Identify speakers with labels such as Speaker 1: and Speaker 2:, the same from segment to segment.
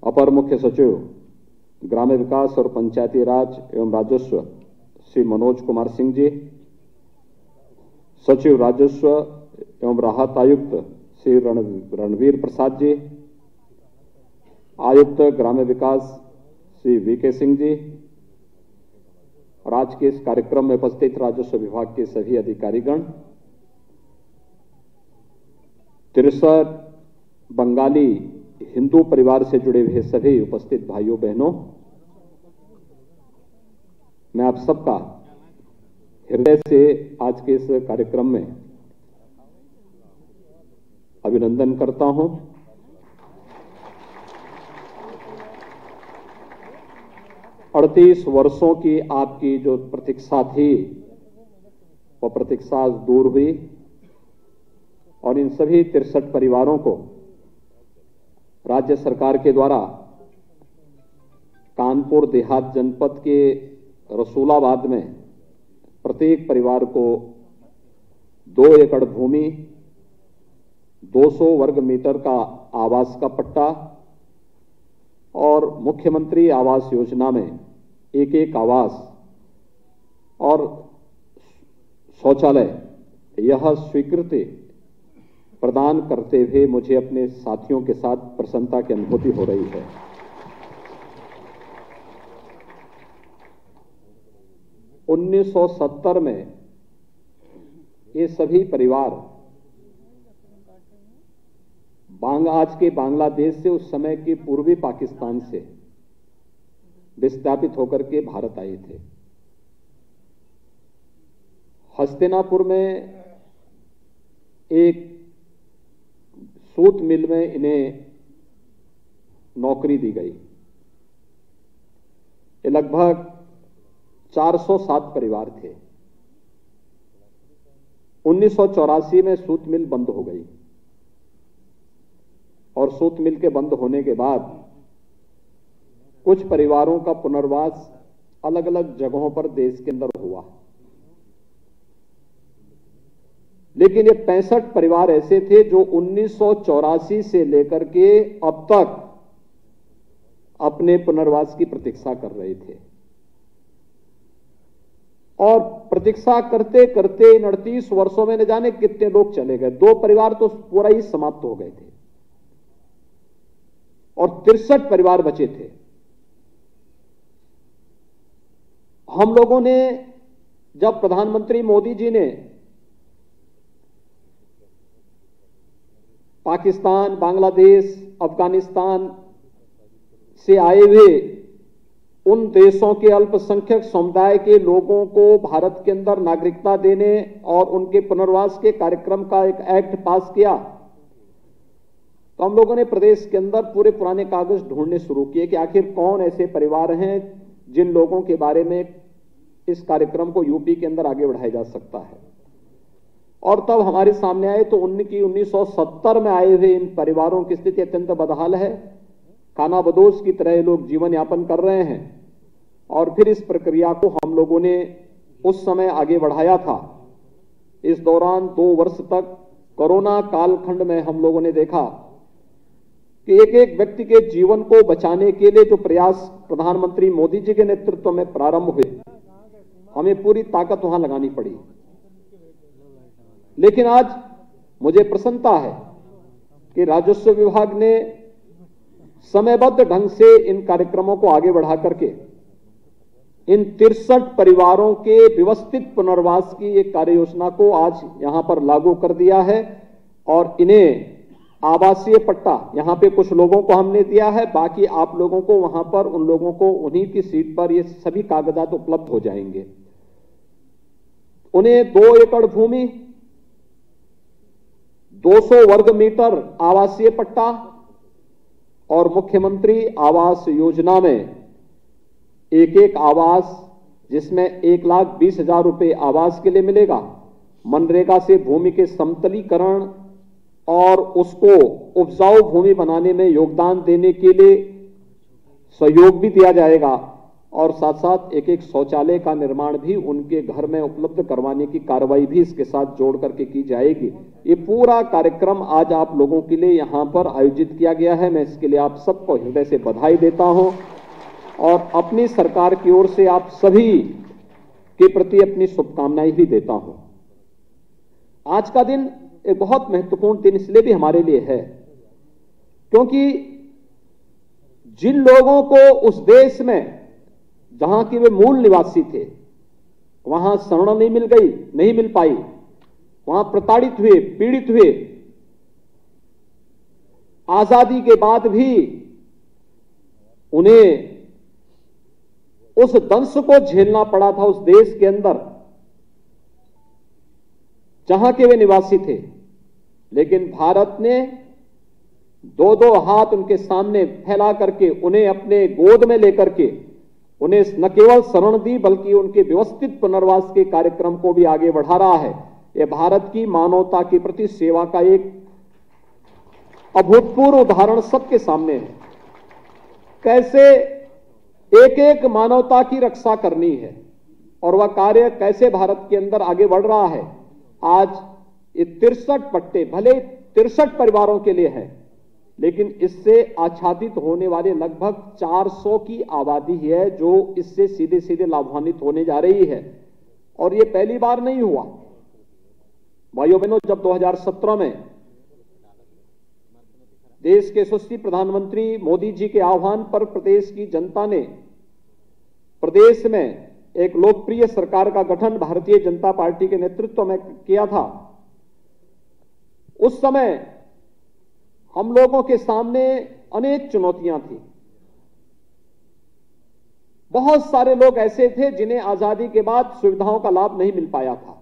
Speaker 1: अपर मुख्य सचिव ग्राम्य विकास और पंचायती राज एवं राजस्व श्री मनोज कुमार सिंह जी, सचिव राजस्व एवं राहत आयुक्त श्री रणवीर प्रसाद जी, आयुक्त ग्राम्य विकास श्री वीके सिंह जी और आज के इस कार्यक्रम में उपस्थित राजस्व विभाग के सभी अधिकारीगण, 63 बंगाली हिंदू परिवार से जुड़े हुए सभी उपस्थित भाइयों बहनों, मैं आप सबका हृदय से आज के इस कार्यक्रम में अभिनंदन करता हूं। अड़तीस वर्षों की आपकी जो प्रतीक्षा थी वह प्रतीक्षा दूर हुई और इन सभी 63 परिवारों को राज्य सरकार के द्वारा कानपुर देहात जनपद के रसूलाबाद में प्रत्येक परिवार को 2 एकड़ भूमि, 200 वर्ग मीटर का आवास का पट्टा और मुख्यमंत्री आवास योजना में एक आवास और शौचालय यह स्वीकृति प्रदान करते हुए मुझे अपने साथियों के साथ प्रसन्नता की अनुभूति हो रही है। उन्नीस 1970 में ये सभी परिवार आज के बांग्लादेश से, उस समय के पूर्वी पाकिस्तान से विस्थापित होकर के भारत आए थे। हस्तिनापुर में एक सूत मिल में इन्हें नौकरी दी गई। ये लगभग 407 परिवार थे। 1984 में सूत मिल बंद हो गई और सूत मिल के बंद होने के बाद कुछ परिवारों का पुनर्वास अलग अलग जगहों पर देश के अंदर हुआ, लेकिन ये 65 परिवार ऐसे थे जो 1984 से लेकर के अब तक अपने पुनर्वास की प्रतीक्षा कर रहे थे और प्रतीक्षा करते करते इन 38 वर्षों में न जाने कितने लोग चले गए। 2 परिवार तो पूरा ही समाप्त हो गए थे और 63 परिवार बचे थे। हम लोगों ने, जब प्रधानमंत्री मोदी जी ने पाकिस्तान, बांग्लादेश, अफगानिस्तान से आए हुए उन देशों के अल्पसंख्यक समुदाय के लोगों को भारत के अंदर नागरिकता देने और उनके पुनर्वास के कार्यक्रम का एक एक्ट पास किया, तो हम लोगों ने प्रदेश के अंदर पूरे पुराने कागज ढूंढने शुरू किए कि आखिर कौन ऐसे परिवार हैं जिन लोगों के बारे में इस कार्यक्रम को यूपी के अंदर आगे बढ़ाया जा सकता है। और तब हमारे सामने आए तो 1970 में आए हुए इन परिवारों की स्थिति अत्यंत बदहाल है। खानाबदोश की तरह लोग जीवन यापन कर रहे हैं और फिर इस प्रक्रिया को हम लोगों ने उस समय आगे बढ़ाया था। इस दौरान 2 वर्ष तक कोरोना कालखंड में हम लोगों ने देखा कि एक एक व्यक्ति के जीवन को बचाने के लिए जो प्रयास प्रधानमंत्री मोदी जी के नेतृत्व में प्रारंभ हुए, हमें पूरी ताकत वहां लगानी पड़ी। लेकिन आज मुझे प्रसन्नता है कि राजस्व विभाग ने समयबद्ध ढंग से इन कार्यक्रमों को आगे बढ़ा करके इन 63 परिवारों के व्यवस्थित पुनर्वास की एक कार्य योजना को आज यहां पर लागू कर दिया है और इन्हें आवासीय पट्टा यहां पे कुछ लोगों को हमने दिया है, बाकी आप लोगों को वहां पर उन लोगों को उन्हीं की सीट पर ये सभी कागजात उपलब्ध हो जाएंगे। उन्हें 2 एकड़ भूमि, 200 वर्ग मीटर आवासीय पट्टा और मुख्यमंत्री आवास योजना में एक आवास, जिसमें 1,20,000 रुपए आवास के लिए मिलेगा। मनरेगा से भूमि के समतलीकरण और उसको उपजाऊ भूमि बनाने में योगदान देने के लिए सहयोग भी दिया जाएगा और साथ साथ एक एक शौचालय का निर्माण भी उनके घर में उपलब्ध करवाने की कार्रवाई भी इसके साथ जोड़ करके की जाएगी। ये पूरा कार्यक्रम आज आप लोगों के लिए यहां पर आयोजित किया गया है। मैं इसके लिए आप सबको हृदय से बधाई देता हूं और अपनी सरकार की ओर से आप सभी के प्रति अपनी शुभकामनाएं भी देता हूं। आज का दिन एक बहुत महत्वपूर्ण दिन इसलिए भी हमारे लिए है क्योंकि जिन लोगों को उस देश में जहां के वे मूल निवासी थे वहां शरण नहीं मिल पाई, वहां प्रताड़ित हुए, पीड़ित हुए, आजादी के बाद भी उन्हें उस दंश को झेलना पड़ा था उस देश के अंदर जहां के वे निवासी थे। लेकिन भारत ने दो दो हाथ उनके सामने फैला करके उन्हें अपने गोद में लेकर के उन्हें न केवल शरण दी बल्कि उनके व्यवस्थित पुनर्वास के कार्यक्रम को भी आगे बढ़ा रहा है। यह भारत की मानवता के प्रति सेवा का एक अभूतपूर्व उदाहरण सबके सामने है। कैसे एक एक मानवता की रक्षा करनी है और वह कार्य कैसे भारत के अंदर आगे बढ़ रहा है। आज ये 63 पट्टे भले 63 परिवारों के लिए है, लेकिन इससे आच्छादित होने वाले लगभग 400 की आबादी है जो इससे सीधे सीधे लाभान्वित होने जा रही है। और ये पहली बार नहीं हुआ भाइयों बहनों। जब 2017 में देश के यशस्वी प्रधानमंत्री मोदी जी के आह्वान पर प्रदेश की जनता ने प्रदेश में एक लोकप्रिय सरकार का गठन भारतीय जनता पार्टी के नेतृत्व में किया था, उस समय हम लोगों के सामने अनेक चुनौतियां थी। बहुत सारे लोग ऐसे थे जिन्हें आजादी के बाद सुविधाओं का लाभ नहीं मिल पाया था।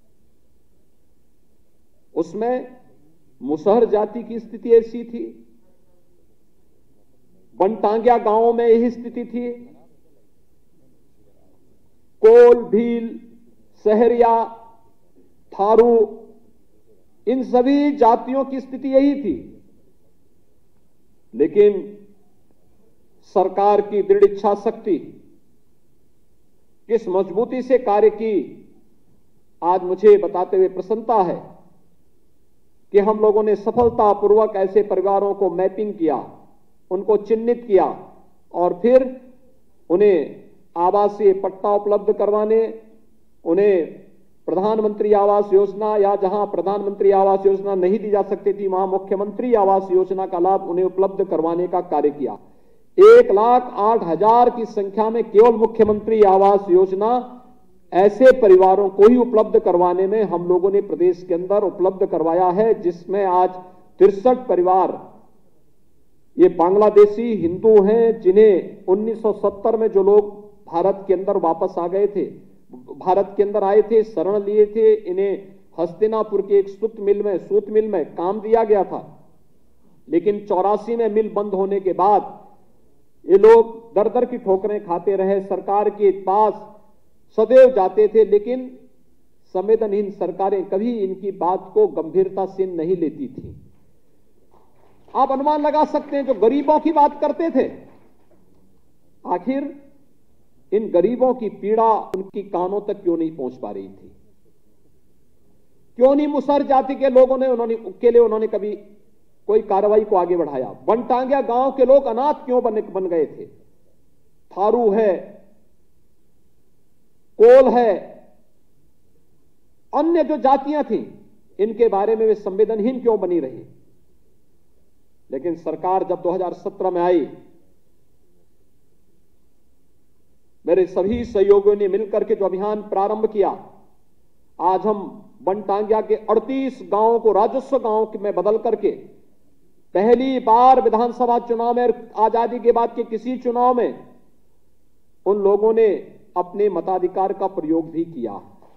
Speaker 1: उसमें मुसहर जाति की स्थिति ऐसी थी, बनटांगिया गांवों में यही स्थिति थी, कोल, भील, सहरिया, थारू, इन सभी जातियों की स्थिति यही थी। लेकिन सरकार की दृढ़ इच्छा शक्ति किस मजबूती से कार्य की, आज मुझे बताते हुए प्रसन्नता है कि हम लोगों ने सफलतापूर्वक ऐसे परिवारों को मैपिंग किया, उनको चिन्हित किया और फिर उन्हें आवासीय पट्टा उपलब्ध करवाने, उन्हें प्रधानमंत्री आवास योजना या जहां प्रधानमंत्री आवास योजना नहीं दी जा सकती थी वहां मुख्यमंत्री आवास योजना का लाभ उन्हें उपलब्ध करवाने का कार्य किया। 1,08,000 की संख्या में केवल मुख्यमंत्री आवास योजना ऐसे परिवारों को ही उपलब्ध करवाने में हम लोगों ने प्रदेश के अंदर उपलब्ध करवाया है, जिसमें आज 63 परिवार ये बांग्लादेशी हिंदू हैं जिन्हें 1970 में जो लोग भारत के अंदर वापस आ गए थे, भारत के अंदर आए थे, शरण लिए थे, इन्हें हस्तिनापुर के एक सूत मिल में काम दिया गया था। लेकिन 84 में मिल बंद होने के बाद ये लोग दर दर की ठोकरें खाते रहे, सरकार के पास सदैव जाते थे, लेकिन संवेदनहीन सरकारें कभी इनकी बात को गंभीरता से नहीं लेती थी। आप अनुमान लगा सकते हैं जो गरीबों की बात करते थे, आखिर इन गरीबों की पीड़ा उनकी कानों तक क्यों नहीं पहुंच पा रही थी? क्यों नहीं मुसहर जाति के लोगों ने उन्होंने कभी कोई कार्रवाई को आगे बढ़ाया? बनटांगिया गांव के लोग अनाथ क्यों बन गए थे? थारू है, कोल है, अन्य जो जातियां थी इनके बारे में वे संवेदनहीन क्यों बनी रही? लेकिन सरकार जब 2017 में आई, मेरे सभी सहयोगियों ने मिलकर के जो अभियान प्रारंभ किया, आज हम बनटांगिया के 38 गांवों को राजस्व गांव में बदल करके पहली बार विधानसभा चुनाव में, आजादी के बाद के किसी चुनाव में उन लोगों ने अपने मताधिकार का प्रयोग भी किया।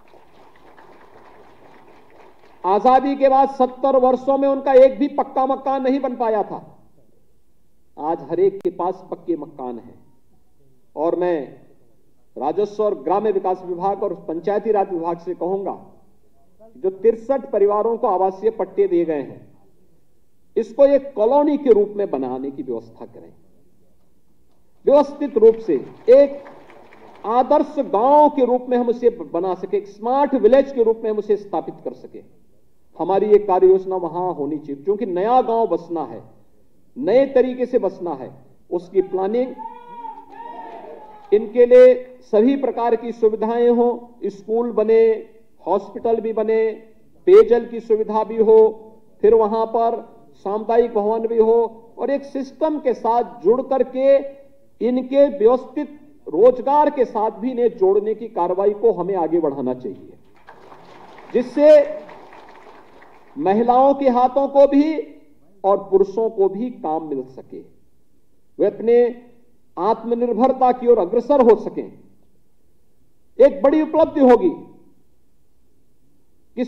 Speaker 1: आजादी के बाद 70 वर्षों में उनका एक भी पक्का मकान नहीं बन पाया था। आज हर एक के पास पक्के मकान हैं। और मैं राजस्व और ग्राम्य विकास विभाग और पंचायती राज विभाग से कहूंगा, जो 63 परिवारों को आवासीय पट्टे दिए गए हैं, इसको एक कॉलोनी के रूप में बनाने की व्यवस्था करें। व्यवस्थित रूप से एक आदर्श गांव के रूप में हम उसे बना सके, एक स्मार्ट विलेज के रूप में हम उसे स्थापित कर सके। हमारी एक कार्य योजना वहां होनी चाहिए, क्योंकि नया गांव बसना है, नए तरीके से बसना है, उसकी प्लानिंग, इनके लिए सभी प्रकार की सुविधाएं हो, स्कूल बने, हॉस्पिटल भी बने, पेयजल की सुविधा भी हो, फिर वहां पर सामुदायिक भवन भी हो, और एक सिस्टम के साथ जुड़ करके इनके व्यवस्थित रोजगार के साथ भी इन्हें जोड़ने की कार्रवाई को हमें आगे बढ़ाना चाहिए, जिससे महिलाओं के हाथों को भी और पुरुषों को भी काम मिल सके, वे अपने आत्मनिर्भरता की ओर अग्रसर हो सकें। एक बड़ी उपलब्धि होगी कि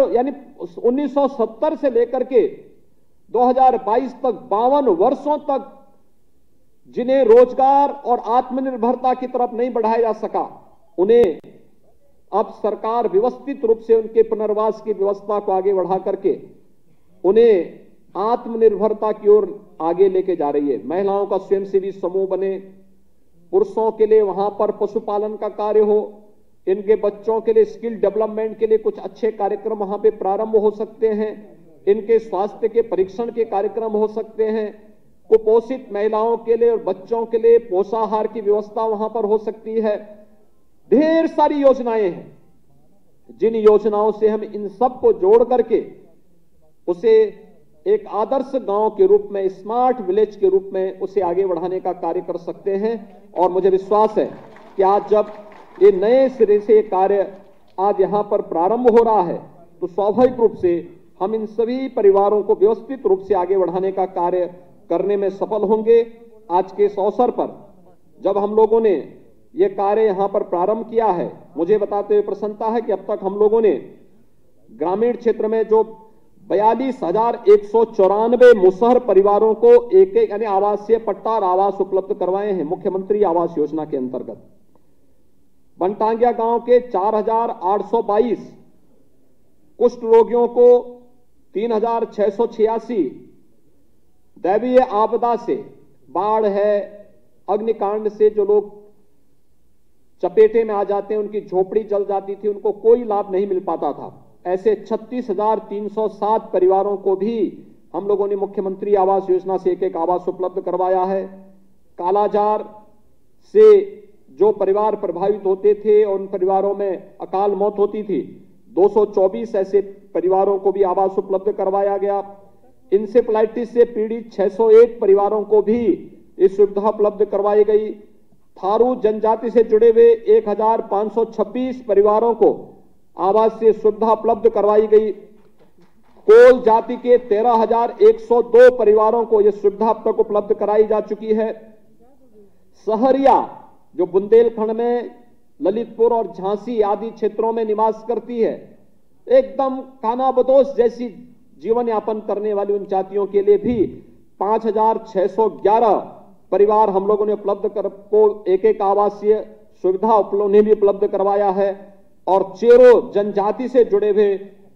Speaker 1: 1970 से लेकर के 2022 तक 52 वर्षों तक जिन्हें रोजगार और आत्मनिर्भरता की तरफ नहीं बढ़ाया जा सका, उन्हें अब सरकार व्यवस्थित रूप से उनके पुनर्वास की व्यवस्था को आगे बढ़ा करके उन्हें आत्मनिर्भरता की ओर आगे लेके जा रही है। महिलाओं का स्वयंसेवी समूह बने, पुरुषों के लिए वहां पर पशुपालन का कार्य हो, इनके बच्चों के लिए स्किल डेवलपमेंट के लिए कुछ अच्छे कार्यक्रम वहां पे प्रारंभ हो सकते हैं, इनके स्वास्थ्य के परीक्षण के कार्यक्रम हो सकते हैं, कुपोषित महिलाओं के लिए और बच्चों के लिए पोषाहार की व्यवस्था वहां पर हो सकती है। ढेर सारी योजनाएं हैं, जिन योजनाओं से हम इन सब को जोड़ करके उसे एक आदर्श गांव के रूप में, स्मार्ट विलेज के रूप में उसे आगे बढ़ाने का कार्य कर सकते हैं। और मुझे विश्वास है कि आज जब ये नए सिरे से ये कार्य आज यहां पर प्रारंभ हो रहा है, तो स्वाभाविक रूप से हम इन सभी परिवारों को व्यवस्थित रूप से आगे बढ़ाने का कार्य करने में सफल होंगे। आज के इस अवसर पर जब हम लोगों ने ये कार्य यहां पर प्रारंभ किया है, मुझे बताते हुए प्रसन्नता है कि अब तक हम लोगों ने ग्रामीण क्षेत्र में जो 42,194 मुसहर परिवारों को एक यानी आवासीय पट्टा और आवास उपलब्ध करवाए हैं मुख्यमंत्री आवास योजना के अंतर्गत। बनटांगिया गांव के 4,822 कुष्ठ रोगियों को 3,686, दैवीय आपदा से, बाढ़ है, अग्निकांड से जो लोग चपेटे में आ जाते हैं, उनकी झोपड़ी जल जाती थी, उनको कोई लाभ नहीं मिल पाता था, ऐसे 36,307 परिवारों को भी हम लोगों ने मुख्यमंत्री आवास योजना से एक आवास उपलब्ध करवाया है। कालाजार से जो परिवार प्रभावित होते थे और उन परिवारों में अकाल मौत होती थी, 224 ऐसे परिवारों को भी आवास उपलब्ध करवाया गया। इंसेफ्लाइटिस से पीड़ित 601 परिवारों को भी इस सुविधा उपलब्ध करवाई गई। थारू जनजाति से जुड़े हुए 1,526 परिवारों को आवासीय सुविधा उपलब्ध करवाई गई। कोल जाति के 13,102 परिवारों को यह सुविधा अब तक उपलब्ध कराई जा चुकी है। सहरिया जो बुंदेलखंड में ललितपुर और झांसी आदि क्षेत्रों में निवास करती है, एकदम खानाबदोश जैसी जीवन यापन करने वाली उन जातियों के लिए भी 5,611 परिवार हम लोगों ने उपलब्ध कर को एक आवासीय सुविधा उन्हें भी उपलब्ध करवाया है। और चेरो जनजाति से जुड़े हुए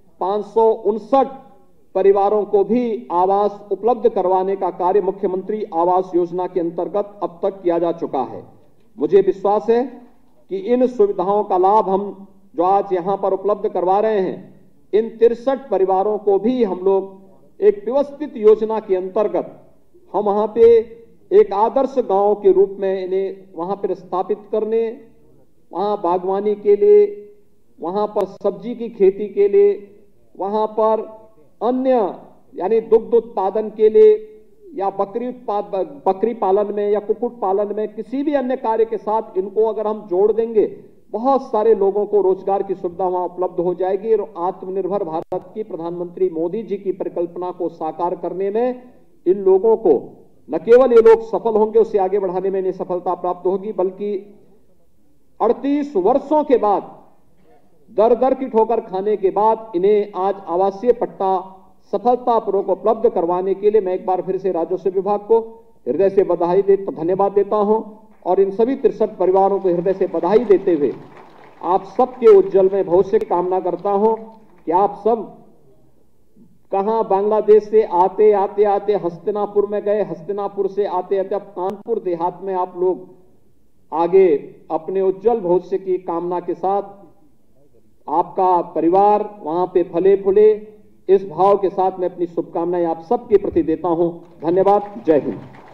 Speaker 1: 559 परिवारों को भी आवास उपलब्ध करवाने का कार्य मुख्यमंत्री आवास योजना के अंतर्गत अब तक किया जा चुका है। मुझे विश्वास है कि इन सुविधाओं का लाभ हम जो आज यहां पर उपलब्ध करवा रहे हैं, इन 63 परिवारों को भी हम लोग एक व्यवस्थित योजना के अंतर्गत हम वहां पे एक आदर्श गांव के रूप में इन्हें वहां पर स्थापित करने, वहां बागवानी के लिए, वहां पर सब्जी की खेती के लिए, वहां पर अन्य यानी दुग्ध उत्पादन के लिए या बकरी पालन में या कुक्कुट पालन में किसी भी अन्य कार्य के साथ इनको अगर हम जोड़ देंगे, बहुत सारे लोगों को रोजगार की सुविधा वहां उपलब्ध हो जाएगी। और आत्मनिर्भर भारत की प्रधानमंत्री मोदी जी की परिकल्पना को साकार करने में इन लोगों को न केवल ये लोग सफल होंगे, उससे आगे बढ़ाने में इन्हें सफलता प्राप्त होगी, बल्कि 38 वर्षों के बाद दर दर की ठोकर खाने के बाद इन्हें आज आवासीय पट्टा सफलतापूर्वक उपलब्ध करवाने के लिए मैं एक बार फिर से राजस्व विभाग को हृदय से धन्यवाद देता हूं। और इन सभी 63 परिवारों को हृदय से बधाई देते हुए आप सबके उज्जवल में भविष्य की कामना करता हूं कि आप सब कहां बांग्लादेश से आते आते हस्तिनापुर में गए, हस्तिनापुर से आते आते अब कानपुर देहात में आप लोग आगे अपने उज्जवल भविष्य की कामना के साथ आपका परिवार वहां पे फले फूले, इस भाव के साथ मैं अपनी शुभकामनाएं आप सबके प्रति देता हूं। धन्यवाद। जय हिंद।